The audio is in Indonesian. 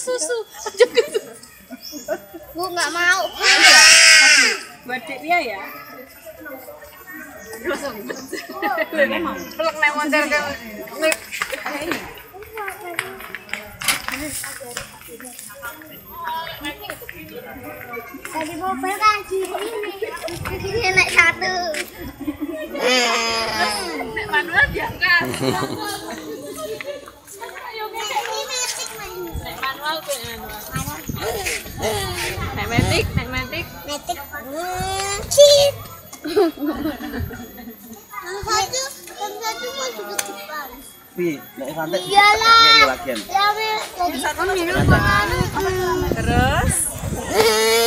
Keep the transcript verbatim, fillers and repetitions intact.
susu. Bu nggak mau. Buat Dek Pia ya. Peluk nek moncer ke ini. Tadi mobil kan gini. Gini naik satu. Nek manual diangkat. Nek manual tuh manual. Nek metik, nek metik. Metik. Cheat. Satu, satu mau juga depan. Pi, nek santai. Iyalah. Ya, iya lagian. Ya, tadi minum Terus